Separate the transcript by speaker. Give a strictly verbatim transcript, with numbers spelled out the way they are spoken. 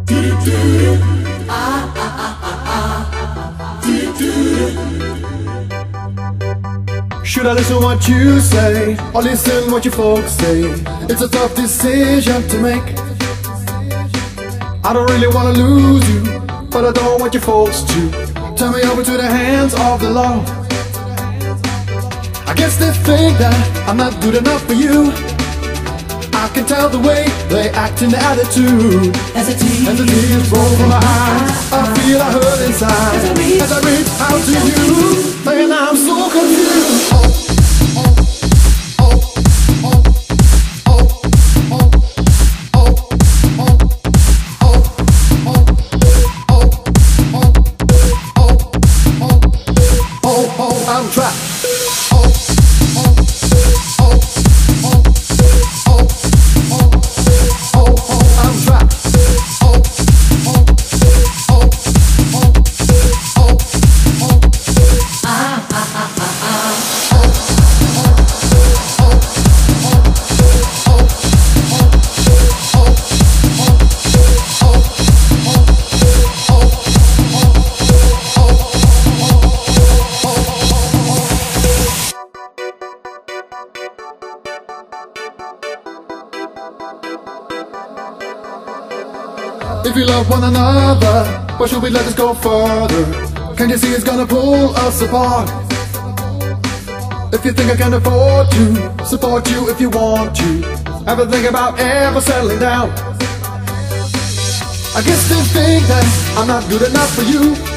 Speaker 1: Should I listen what you say, or listen what your folks say? It's a tough decision to make. I don't really wanna lose you, but I don't want your folks to turn me over to the hands of the law. I guess they think that I'm not good enough for you. I can tell the way they act in the attitude.
Speaker 2: As the tears,
Speaker 1: As the tears roll from my eyes, I feel I hurt inside.
Speaker 2: As I reach,
Speaker 1: As I reach out to you, man, I'm so confused. Oh, oh, oh, oh, oh, oh, oh, oh, oh, oh, oh, oh, oh, oh, I'm trapped. If we love one another, why should we let this go further? Can't you see it's gonna pull us apart? If you think I can afford to support you if you want to, ever think about ever settling down? I guess they think that I'm not good enough for you.